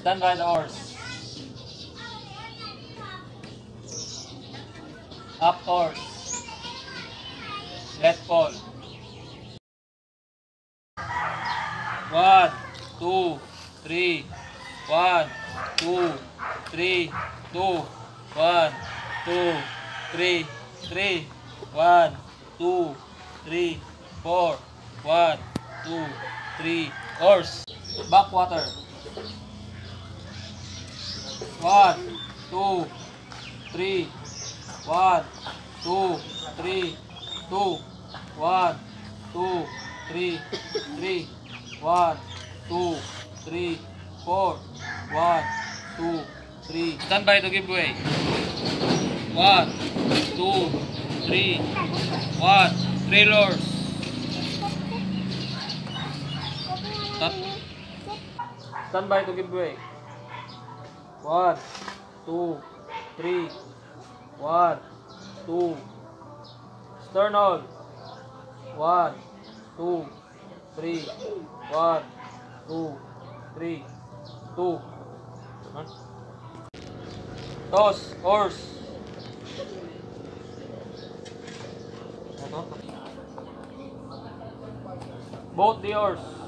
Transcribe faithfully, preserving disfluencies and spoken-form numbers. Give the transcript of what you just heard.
Stand by the oars. Up oars. Let fall. One, two, three. One, two, three, two. One, two, three, three. One, two, three, four. One, two, three. Oars. Backwater. One, two, three. One, two, three, two. One, two, three, three. One, two, three, four. One, two, three. Stand by to give way. One, two, three. One, three oars. Stand by to give way. One, two, three. One, two. Stern on. One, two, three. One, two, three. Two. Toss, oars. Both the oars.